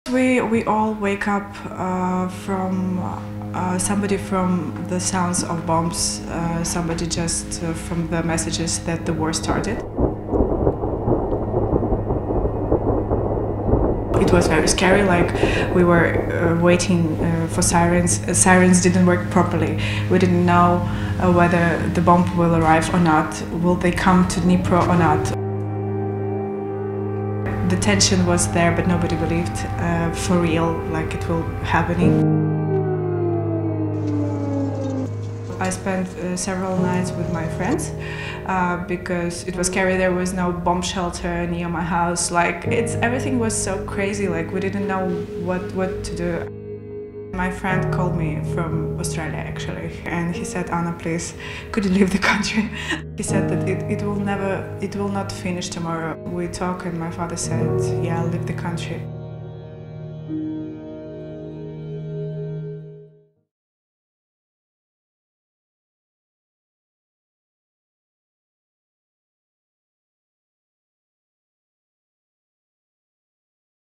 We all wake up from somebody from the sounds of bombs, somebody just from the messages that the war started. It was very scary, like we were waiting for sirens. Sirens didn't work properly. We didn't know whether the bomb will arrive or not. Will they come to Dnipro or not? The tension was there, but nobody believed for real, like it will happening. I spent several nights with my friends because it was scary. There was no bomb shelter near my house. Like everything was so crazy. Like we didn't know what to do. My friend called me from Australia actually, and he said, "Anna, please, could you leave the country?" He said that it will not finish tomorrow. We talked, and my father said, "Yeah, I'll leave the country."